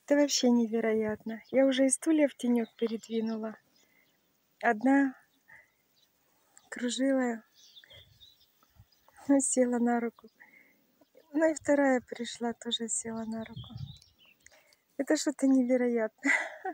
Это вообще невероятно. Я уже и стулья в тенек передвинула. Одна кружила, села на руку. Ну и вторая пришла, тоже села на руку. Это что-то невероятное.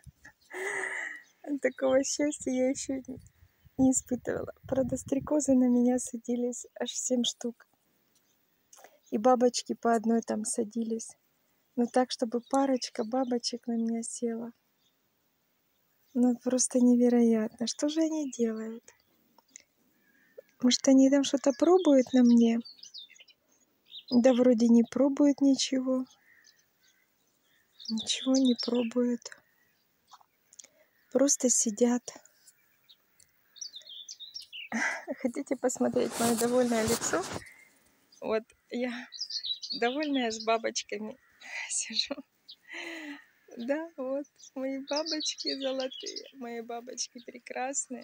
Такого счастья я еще не испытывала. Правда, стрекозы на меня садились аж 7 штук. И бабочки по одной там садились. Но так, чтобы парочка бабочек на меня села. Ну, просто невероятно. Что же они делают? Может, они там что-то пробуют на мне? Да вроде не пробуют ничего. Ничего не пробуют. Просто сидят. Хотите посмотреть мое довольное лицо? Вот я довольная с бабочками сижу. Да, вот мои бабочки золотые, мои бабочки прекрасные.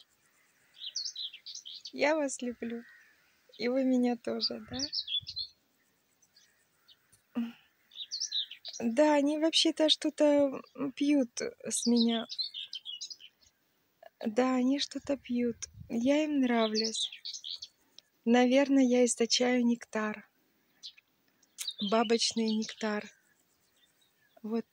Я вас люблю. И вы меня тоже, да? Да, они вообще-то что-то пьют с меня. Да, они что-то пьют. Я им нравлюсь. Наверное, я источаю нектар. Бабочный нектар. Вот.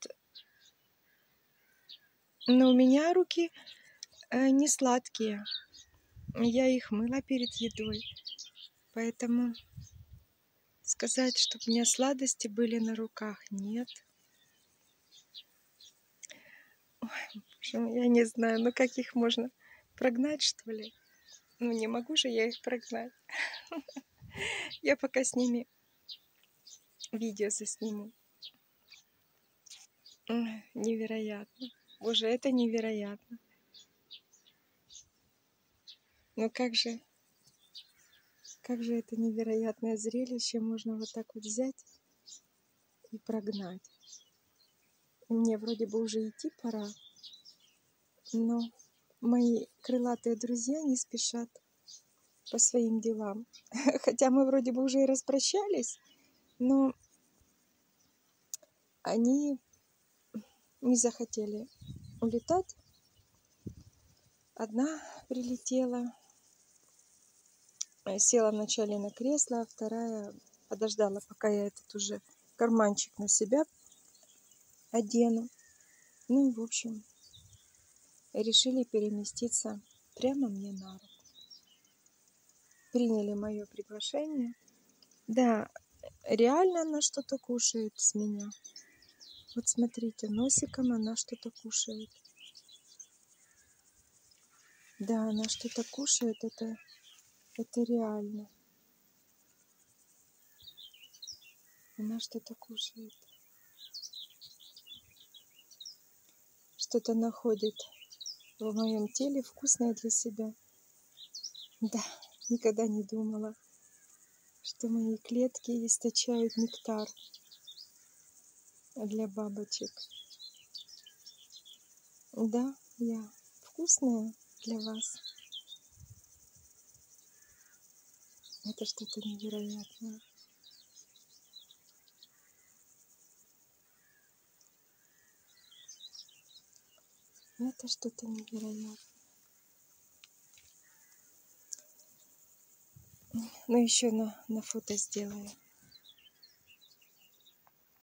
Но у меня руки не сладкие. Я их мыла перед едой. Поэтому сказать, чтобы у меня сладости были на руках, нет. Ой, я не знаю, ну как их можно прогнать, что ли? Ну не могу же я их прогнать. Я пока с ними видео засниму. Невероятно. Боже, это невероятно. Ну как же это невероятное зрелище можно вот так вот взять и прогнать. Мне вроде бы уже идти пора, но мои крылатые друзья не спешат по своим делам. Хотя мы вроде бы уже и распрощались, но они не захотели улетать. Одна прилетела, села вначале на кресло, а вторая подождала, пока я этот уже карманчик на себя одену. Ну, в общем, решили переместиться прямо мне на руку. Приняли мое приглашение. Да, реально она что-то кушает с меня. Вот смотрите, носиком она что-то кушает. Да, она что-то кушает, это реально. Она что-то кушает. Что-то находит в моем теле вкусное для себя. Да, никогда не думала, что мои клетки источают нектар для бабочек. Да, я вкусная для вас. Это что-то невероятное. Это что-то невероятное. Ну, еще на фото сделаю.